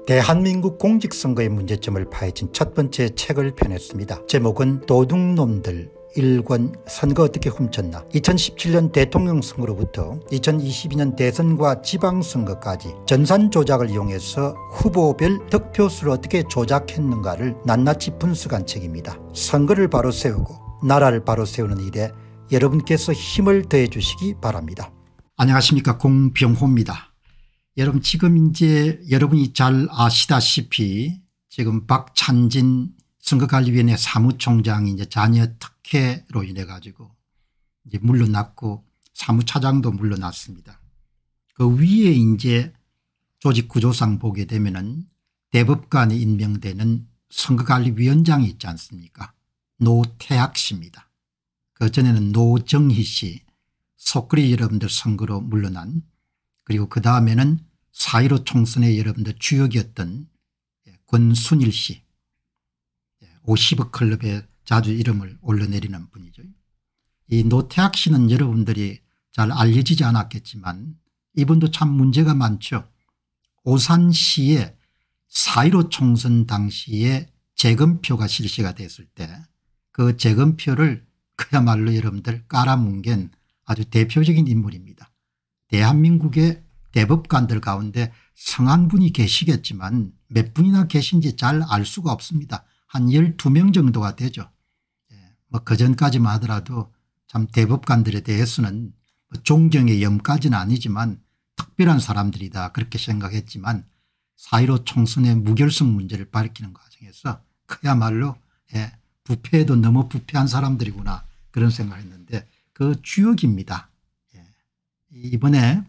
대한민국 공직선거의 문제점을 파헤친 첫 번째 책을 펴냈습니다. 제목은 도둑놈들 1권 선거 어떻게 훔쳤나. 2017년 대통령 선거로부터 2022년 대선과 지방선거까지 전산 조작을 이용해서 후보별 득표수를 어떻게 조작했는가를 낱낱이 분석한 책입니다. 선거를 바로 세우고 나라를 바로 세우는 일에 여러분께서 힘을 더해 주시기 바랍니다. 안녕하십니까, 공병호입니다. 여러분, 지금 이제 여러분이 잘 아시다시피 지금 박찬진 선거관리위원회 사무총장이 이제 자녀 특혜로 인해 가지고 이제 물러났고 사무차장도 물러났습니다. 그 위에 이제 조직 구조상 보게 되면은 대법관에 임명되는 선거관리위원장이 있지 않습니까? 노태학 씨입니다. 그 전에는 노정희 씨, 속그리 여러분들 선거로 물러난, 그리고 그 다음에는 4.15 총선의 여러분들 주역이었던 권순일 씨, 50억 클럽에 자주 이름을 올려내리는 분이죠. 이 노태학 씨는 여러분들이 잘 알려지지 않았겠지만 이분도 참 문제가 많죠. 오산시에 4.15 총선 당시에 재검표가 실시가 됐을 때 그 재검표를 그야말로 여러분들 깔아뭉갠 아주 대표적인 인물입니다. 대한민국의 대법관들 가운데 성한 분이 계시겠지만 몇 분이나 계신지 잘 알 수가 없습니다. 한 12명 정도가 되죠. 뭐 그전까지만 하더라도 참 대법관들에 대해서는 뭐 존경의 염까지는 아니지만 특별한 사람들이다 그렇게 생각했지만 4.15 총선의 무결성 문제를 밝히는 과정에서 그야말로 부패에도 너무 부패한 사람들이구나 그런 생각을 했는데 그 주역입니다. 이번에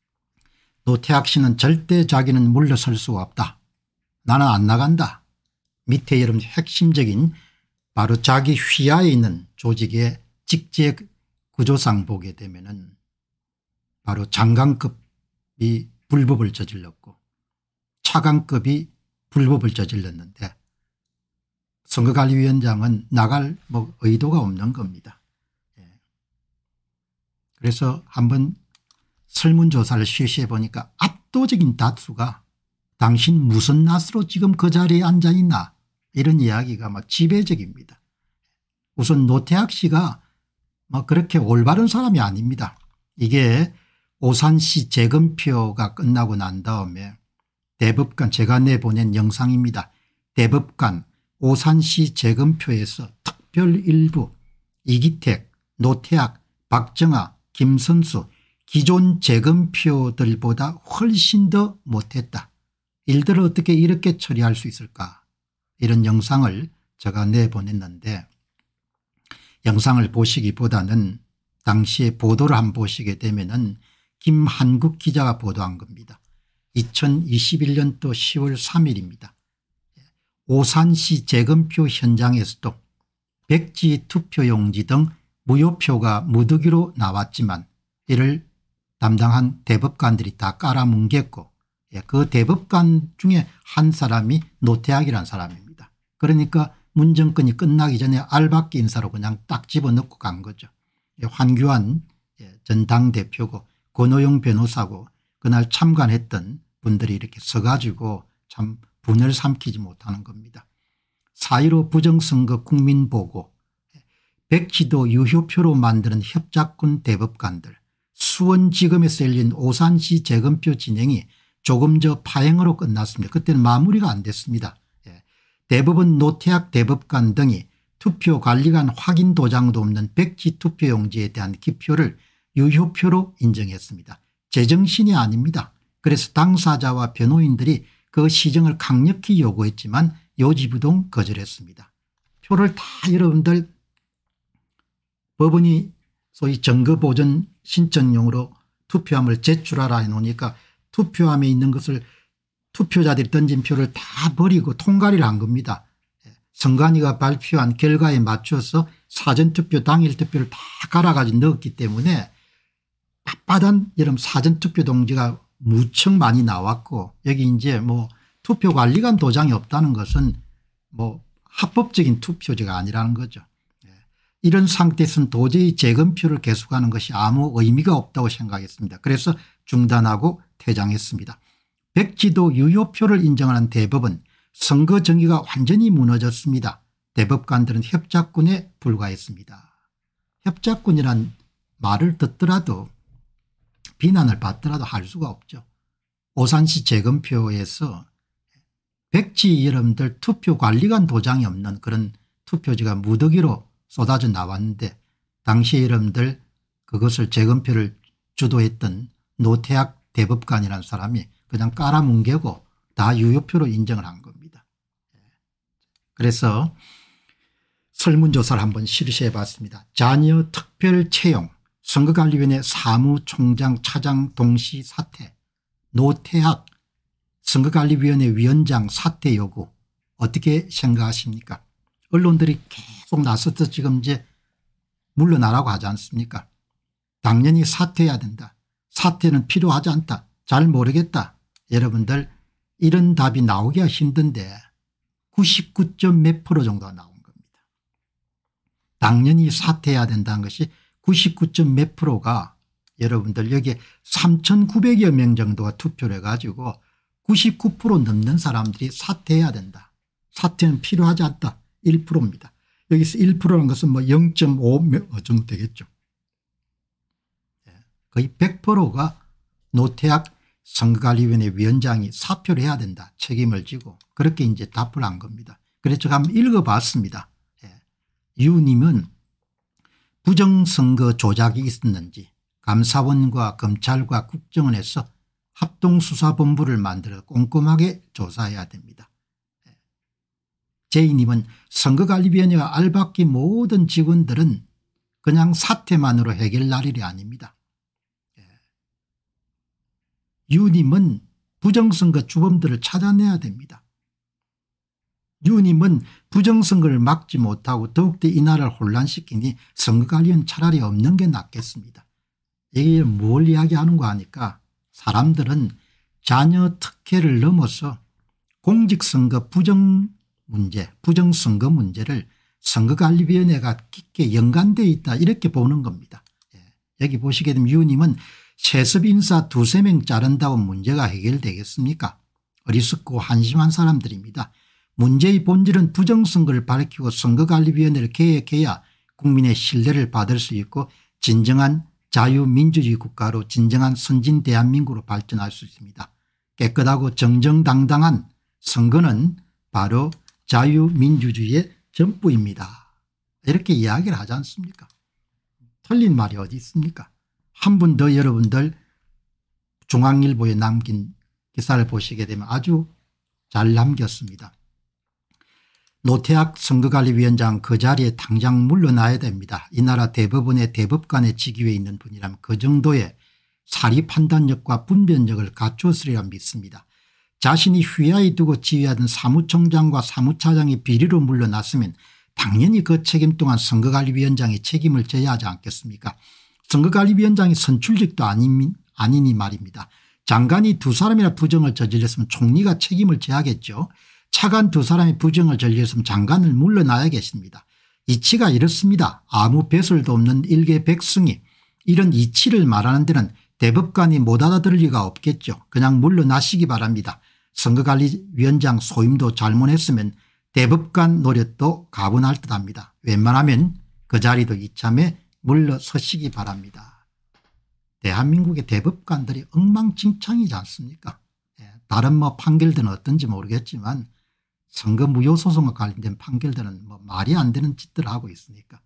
노태학 씨는 절대 자기는 물러설 수가 없다. 나는 안 나간다. 밑에 여러분 핵심적인 바로 자기 휘하에 있는 조직의 직제 구조상 보게 되면은 바로 장관급이 불법을 저질렀고 차관급이 불법을 저질렀는데 선거관리위원장은 나갈 뭐 의도가 없는 겁니다. 그래서 한번 설문조사를 실시해 보니까 압도적인 다수가 당신 무슨 낯으로 지금 그 자리에 앉아 있나 이런 이야기가 막 지배적입니다. 우선 노태학 씨가 막 그렇게 올바른 사람이 아닙니다. 이게 오산시 재검표가 끝나고 난 다음에 대법관, 제가 내보낸 영상입니다. 대법관 오산시 재검표에서 특별일부 이기택, 노태학, 박정아, 김선수 기존 재검표들보다 훨씬 더 못했다. 일들을 어떻게 이렇게 처리할 수 있을까, 이런 영상을 제가 내보냈는데 영상을 보시기보다는 당시에 보도를 한번 보시게 되면은 김한국 기자가 보도한 겁니다. 2021년도 10월 3일입니다. 오산시 재검표 현장에서도 백지 투표용지 등 무효표가 무더기로 나왔지만 이를 담당한 대법관들이 다 깔아뭉갰고 그 대법관 중에 한 사람이 노태학이라는 사람입니다. 그러니까 문정권이 끝나기 전에 알박기 인사로 그냥 딱 집어넣고 간 거죠. 황교안 전 당대표고 권오영 변호사고 그날 참관했던 분들이 이렇게 서가지고 참 분을 삼키지 못하는 겁니다. 4.15 부정선거 국민보고, 백지도 유효표로 만드는 협작권 대법관들, 수원지검에서 열린 오산시 재검표 진행이 조금 전 파행으로 끝났습니다. 그때는 마무리가 안 됐습니다. 대법원 노태학 대법관 등이 투표관리관 확인 도장도 없는 백지 투표용지에 대한 기표를 유효표로 인정했습니다. 제정신이 아닙니다. 그래서 당사자와 변호인들이 그 시정을 강력히 요구했지만 요지부동 거절했습니다. 표를 다 여러분들 법원이 소위 증거보전 신청용으로 투표함을 제출하라 해놓으니까 투표함에 있는 것을 투표자들이 던진 표를 다 버리고 통과를 한 겁니다. 선관위가 발표한 결과에 맞춰서 사전투표 당일투표를 다 갈아가지고 넣었기 때문에 빳빳한 여러분 사전투표 동지가 무척 많이 나왔고 여기 이제 뭐 투표관리관 도장이 없다는 것은 뭐 합법적인 투표제가 아니라는 거죠. 이런 상태에서는 도저히 재검표를 계속하는 것이 아무 의미가 없다고 생각했습니다. 그래서 중단하고 퇴장했습니다. 백지도 유효표를 인정하는 대법은 선거 정의가 완전히 무너졌습니다. 대법관들은 협작꾼에 불과했습니다. 협작꾼이란 말을 듣더라도 비난을 받더라도 할 수가 없죠. 오산시 재검표에서 백지 여러분들 투표관리관 도장이 없는 그런 투표지가 무더기로 쏟아져 나왔는데 당시 여러분들 그것을 재검표를 주도했던 노태학 대법관이라는 사람이 그냥 깔아뭉개고 다 유효표로 인정을 한 겁니다. 그래서 설문조사를 한번 실시해 봤습니다. 자녀 특별 채용, 선거관리위원회 사무총장 차장 동시 사퇴, 노태학 선거관리위원회 위원장 사퇴 요구 어떻게 생각하십니까? 언론들이 계속 나서서 지금 이제 물러나라고 하지 않습니까? 당연히 사퇴해야 된다. 사퇴는 필요하지 않다. 잘 모르겠다. 여러분들 이런 답이 나오기가 힘든데 99점 몇 프로 정도가 나온 겁니다. 당연히 사퇴해야 된다는 것이 99점 몇 프로가 여러분들 여기에 3,900여 명 정도가 투표를 해가지고 99% 넘는 사람들이 사퇴해야 된다. 사퇴는 필요하지 않다. 1%입니다. 여기서 1%라는 것은 뭐 0.5 정도 되겠죠. 거의 100%가 노태학 선거관리위원회 위원장이 사표를 해야 된다. 책임을 지고 그렇게 이제 답을 한 겁니다. 그래서 제가 한번 읽어봤습니다. 유님은 부정선거 조작이 있었는지 감사원과 검찰과 국정원에서 합동수사본부를 만들어 꼼꼼하게 조사해야 됩니다. 제이님은 선거관리위원회와 알박기 모든 직원들은 그냥 사퇴만으로 해결할 일이 아닙니다. 유님은 부정선거 주범들을 찾아내야 됩니다. 유님은 부정선거를 막지 못하고 더욱더 이 나라를 혼란시키니 선거관리는 차라리 없는 게 낫겠습니다. 이게 뭘 이야기하는 거 하니까 사람들은 자녀 특혜를 넘어서 공직선거 부정 문제, 부정선거 문제를 선거관리위원회가 깊게 연관되어 있다 이렇게 보는 겁니다. 여기 보시게 되면 유님은 세습 인사 2~3명 자른다고 문제가 해결되겠습니까? 어리석고 한심한 사람들입니다. 문제의 본질은 부정선거를 밝히고 선거관리위원회를 개혁해야 국민의 신뢰를 받을 수 있고 진정한 자유민주주의 국가로 진정한 선진 대한민국으로 발전할 수 있습니다. 깨끗하고 정정당당한 선거는 바로 자유민주주의의 전부입니다. 이렇게 이야기를 하지 않습니까? 틀린 말이 어디 있습니까? 한 분 더 여러분들 중앙일보에 남긴 기사를 보시게 되면 아주 잘 남겼습니다. 노태학 선거관리위원장 그 자리에 당장 물러나야 됩니다. 이 나라 대법원의 대법관의 직위에 있는 분이라면 그 정도의 사리 판단력과 분별력을 갖추었으리라 믿습니다. 자신이 휘하에 두고 지휘하던 사무총장과 사무차장이 비리로 물러났으면 당연히 그 책임 동안 선거관리위원장이 책임을 져야 하지 않겠습니까? 선거관리위원장이 선출직도 아니니 말입니다. 장관이 2사람이나 부정을 저질렀으면 총리가 책임을 져야겠죠. 차관 2사람이 부정을 저질렀으면 장관을 물러나야겠습니다. 이치가 이렇습니다. 아무 배설도 없는 일개백승이 이런 이치를 말하는 데는 대법관이 못 알아들을 리가 없겠죠. 그냥 물러나시기 바랍니다. 선거관리위원장 소임도 잘못했으면 대법관 노릇도 가분할 듯합니다. 웬만하면 그 자리도 이참에 물러서시기 바랍니다. 대한민국의 대법관들이 엉망진창이지 않습니까? 다른 뭐 판결들은 어떤지 모르겠지만 선거 무효소송과 관련된 판결들은 뭐 말이 안 되는 짓들을 하고 있으니까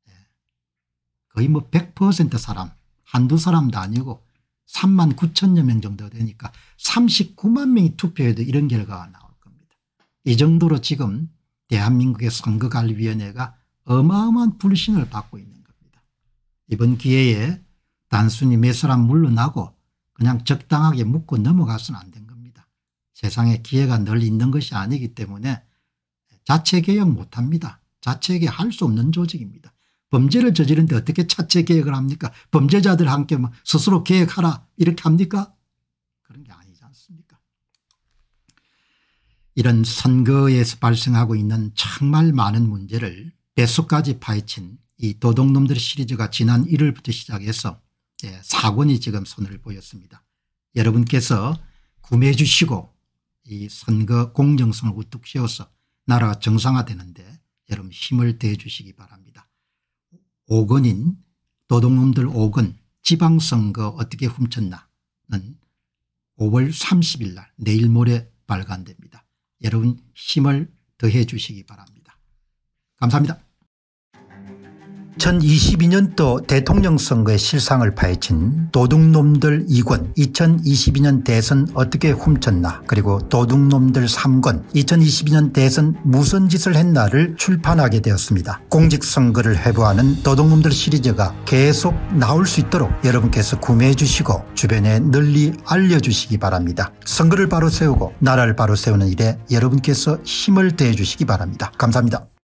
거의 뭐 100% 사람 한두 사람도 아니고 39,000여 명 정도 되니까 39만 명이 투표해도 이런 결과가 나올 겁니다. 이 정도로 지금 대한민국의 선거관리위원회가 어마어마한 불신을 받고 있는 겁니다. 이번 기회에 단순히 몇 사람 물러나고 그냥 적당하게 묻고 넘어가서는 안 된 겁니다. 세상에 기회가 늘 있는 것이 아니기 때문에 자체개혁 못합니다. 자체개혁 할 수 없는 조직입니다. 범죄를 저지르는데 어떻게 자체개혁을 합니까? 범죄자들 함께 스스로 개혁하라 이렇게 합니까? 그런 게 아니지 않습니까? 이런 선거에서 발생하고 있는 정말 많은 문제를 뱃속까지 파헤친 이 도둑놈들 시리즈가 지난 1월부터 시작해서 4권이 지금 손을 보였습니다. 여러분께서 구매해 주시고 이 선거 공정성을 우뚝 세워서 나라가 정상화되는데 여러분 힘을 대해 주시기 바랍니다. 5건인 도둑놈들 5건 지방선거 어떻게 훔쳤나는 5월 30일 날 내일 모레 발간됩니다. 여러분 힘을 더해 주시기 바랍니다. 감사합니다. 2022년도 대통령 선거의 실상을 파헤친 도둑놈들 2권 2022년 대선 어떻게 훔쳤나 그리고 도둑놈들 3권 2022년 대선 무슨 짓을 했나를 출판하게 되었습니다. 공직선거를 해부하는 도둑놈들 시리즈가 계속 나올 수 있도록 여러분께서 구매해 주시고 주변에 널리 알려주시기 바랍니다. 선거를 바로 세우고 나라를 바로 세우는 일에 여러분께서 힘을 더해 주시기 바랍니다. 감사합니다.